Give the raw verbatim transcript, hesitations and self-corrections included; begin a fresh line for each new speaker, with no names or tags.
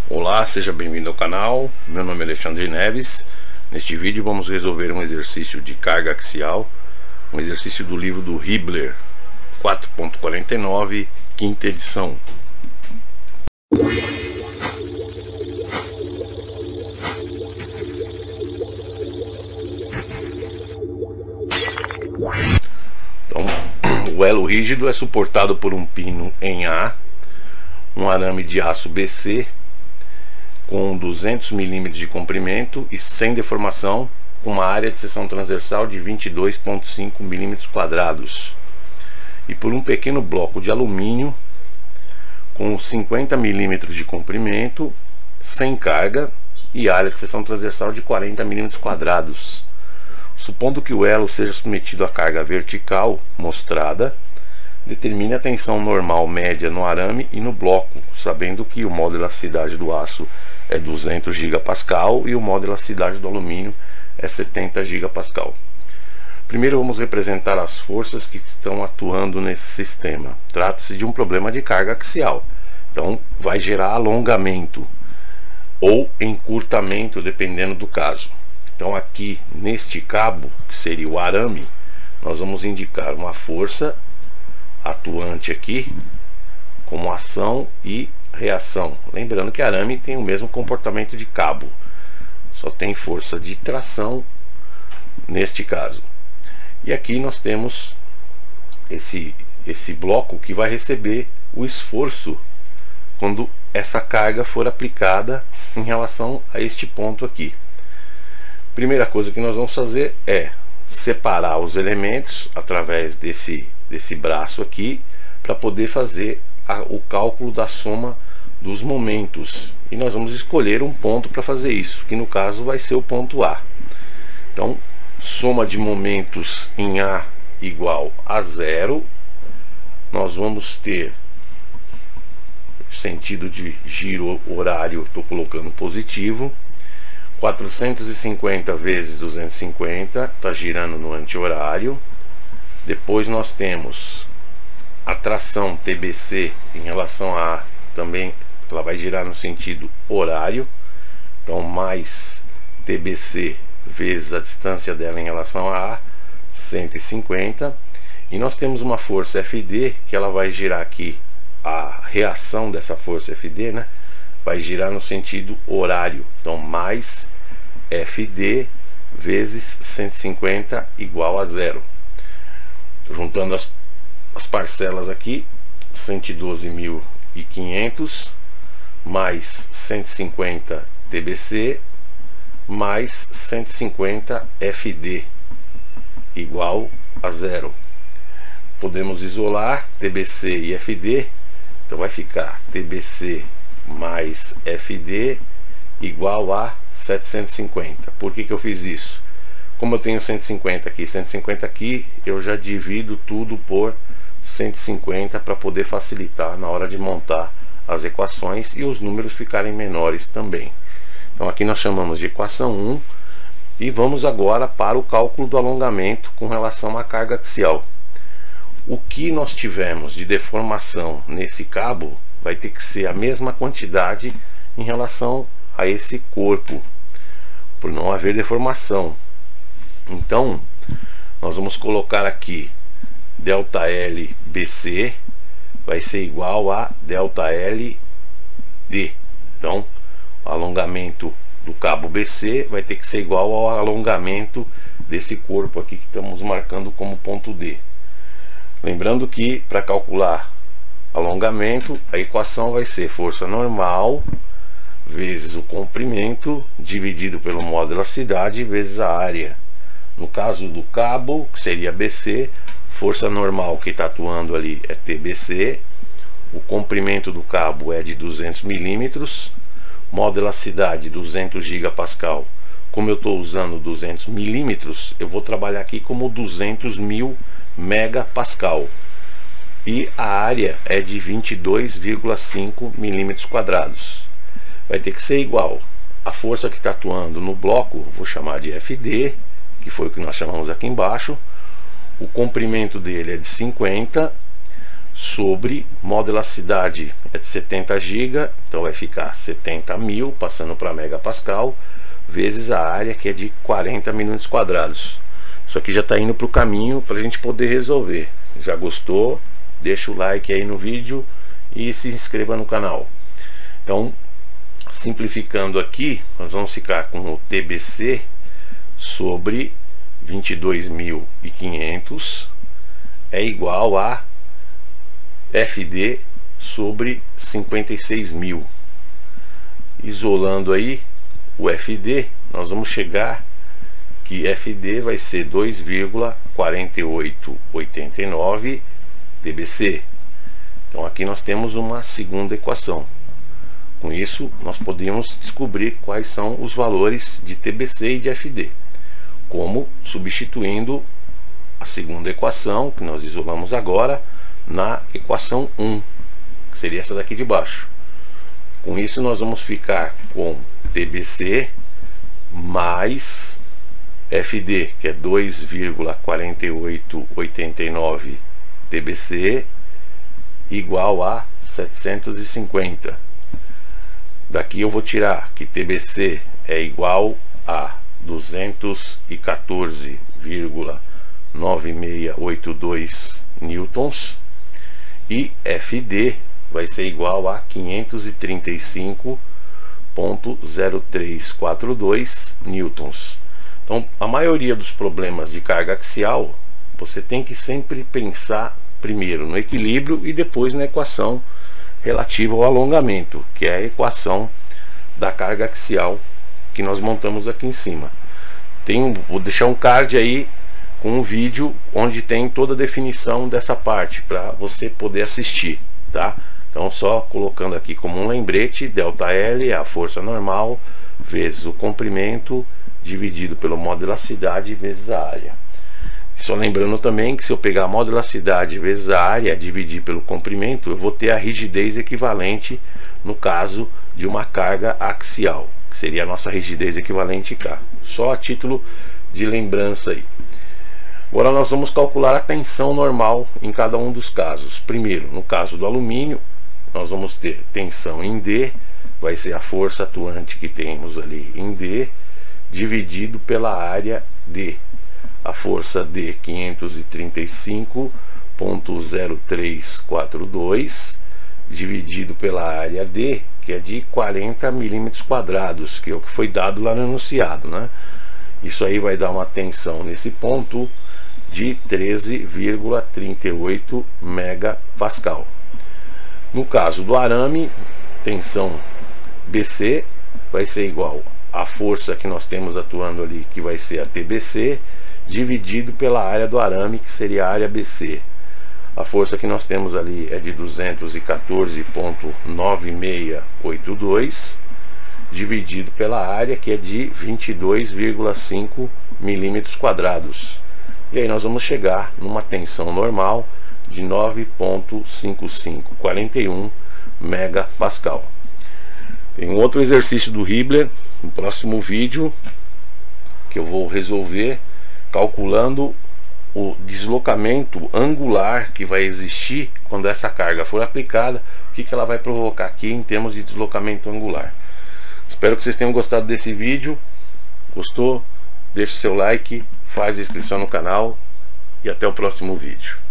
Olá, seja bem-vindo ao canal. Meu nome é Alexandre Neves. Neste vídeo vamos resolver um exercício de carga axial, um exercício do livro do Hibbeler, quatro ponto quarenta e nove, quinta edição. Então, o elo rígido é suportado por um pino em A, um arame de aço B C com duzentos milímetros de comprimento e sem deformação, com uma área de seção transversal de vinte e dois vírgula cinco milímetros quadrados, e por um pequeno bloco de alumínio com cinquenta milímetros de comprimento, sem carga e área de seção transversal de quarenta milímetros quadrados. Supondo que o elo seja submetido à carga vertical mostrada, determine a tensão normal média no arame e no bloco, sabendo que o modo de elasticidade do aço é duzentos gigapascal e o modo de elasticidade do alumínio é setenta gigapascal. Primeiro vamos representar as forças que estão atuando nesse sistema. Trata-se de um problema de carga axial, então vai gerar alongamento ou encurtamento, dependendo do caso. Então aqui neste cabo, que seria o arame, nós vamos indicar uma força atuante aqui como ação e reação. Lembrando que arame tem o mesmo comportamento de cabo, só tem força de tração neste caso. E aqui nós temos esse, esse bloco que vai receber o esforço quando essa carga for aplicada em relação a este ponto aqui. Primeira coisa que nós vamos fazer é separar os elementos através desse, desse braço aqui, para poder fazer a, o cálculo da soma dos momentos, e nós vamos escolher um ponto para fazer isso, que no caso vai ser o ponto A. Então, soma de momentos em A igual a zero. Nós vamos ter sentido de giro horário, estou colocando positivo, quatrocentos e cinquenta vezes duzentos e cinquenta, está girando no anti-horário. Depois nós temos a tração T B C em relação a A, também ela vai girar no sentido horário, então mais T B C vezes a distância dela em relação a A, cento e cinquenta. E nós temos uma força F D, que ela vai girar aqui, a reação dessa força F D, né, vai girar no sentido horário, então mais F D vezes cento e cinquenta igual a zero. Juntando as, as parcelas aqui, cento e doze mil e quinhentos mais cento e cinquenta T B C mais cento e cinquenta F D igual a zero. Podemos isolar T B C e F D, então vai ficar T B C mais F D igual a setecentos e cinquenta. Por que que eu fiz isso? Como eu tenho cento e cinquenta aqui, cento e cinquenta aqui, eu já divido tudo por cento e cinquenta para poder facilitar na hora de montar as equações e os números ficarem menores também. Então aqui nós chamamos de equação um, e vamos agora para o cálculo do alongamento com relação à carga axial. O que nós tivermos de deformação nesse cabo vai ter que ser a mesma quantidade em relação a esse corpo, por não haver deformação. Então nós vamos colocar aqui delta L B C vai ser igual a delta L D. Então o alongamento do cabo B C vai ter que ser igual ao alongamento desse corpo aqui que estamos marcando como ponto D. Lembrando que para calcular alongamento, a equação vai ser força normal vezes o comprimento dividido pelo modo de elasticidade vezes a área. No caso do cabo, que seria B C, força normal que está atuando ali é T B C, o comprimento do cabo é de duzentos milímetros, modo de elasticidade duzentos gigapascal. Como eu estou usando duzentos milímetros, eu vou trabalhar aqui como duzentos mil megapascal. E a área é de vinte e dois vírgula cinco milímetros quadrados. Vai ter que ser igual a força que está atuando no bloco, vou chamar de F D, que foi o que nós chamamos aqui embaixo. O comprimento dele é de cinquenta, sobre modo elasticidade é de setenta gigas, então vai ficar setenta mil passando para megapascal vezes a área, que é de quarenta milímetros quadrados. Isso aqui já está indo para o caminho para a gente poder resolver. Já gostou? Deixa o like aí no vídeo e se inscreva no canal. Então, simplificando aqui, nós vamos ficar com o T B C sobre vinte e dois mil e quinhentos é igual a F D sobre cinquenta e seis mil. Isolando aí o F D, nós vamos chegar que F D vai ser dois vírgula quatro oito oito nove T B C. Então aqui nós temos uma segunda equação. Com isso nós podemos descobrir quais são os valores de T B C e de F D, como substituindo a segunda equação que nós isolamos agora na equação um, que seria essa daqui de baixo. Com isso nós vamos ficar com T B C mais F D, que é dois vírgula quatro oito oito nove T B C, igual a setecentos e cinquenta. Daqui eu vou tirar que T B C é igual a duzentos e quatorze vírgula nove seis oito dois newtons e F D vai ser igual a quinhentos e trinta e cinco vírgula zero três quatro dois newtons. Então, a maioria dos problemas de carga axial, você tem que sempre pensar primeiro no equilíbrio e depois na equação relativa ao alongamento, que é a equação da carga axial que nós montamos aqui em cima. Tem um, vou deixar um card aí com um vídeo onde tem toda a definição dessa parte para você poder assistir, tá? Então, só colocando aqui como um lembrete, delta L é a força normal vezes o comprimento dividido pelo modo de elasticidade vezes a área. Só lembrando também que se eu pegar a modo de elasticidade vezes a área dividir pelo comprimento, eu vou ter a rigidez equivalente no caso de uma carga axial, que seria a nossa rigidez equivalente K. Só a título de lembrança aí. Agora nós vamos calcular a tensão normal em cada um dos casos. Primeiro, no caso do alumínio, nós vamos ter tensão em D, vai ser a força atuante que temos ali em D, dividido pela área D. A força D, quinhentos e trinta e cinco vírgula zero três quatro dois, dividido pela área D, que é de quarenta milímetros quadrados, que é o que foi dado lá no enunciado, né? Isso aí vai dar uma tensão nesse ponto de treze vírgula trinta e oito megapascal. No caso do arame, tensão B C vai ser igual à força que nós temos atuando ali, que vai ser a T B C, dividido pela área do arame, que seria a área B C. A força que nós temos ali é de duzentos e quatorze vírgula nove seis oito dois, dividido pela área, que é de vinte e dois vírgula cinco milímetros quadrados. E aí nós vamos chegar numa tensão normal de nove vírgula cinco cinco quatro um megapascal. Tem um outro exercício do Hibbeler no próximo vídeo que eu vou resolver, calculando o deslocamento angular que vai existir quando essa carga for aplicada, o que, que ela vai provocar aqui em termos de deslocamento angular. Espero que vocês tenham gostado desse vídeo. Gostou? Deixe seu like, faz a inscrição no canal e até o próximo vídeo.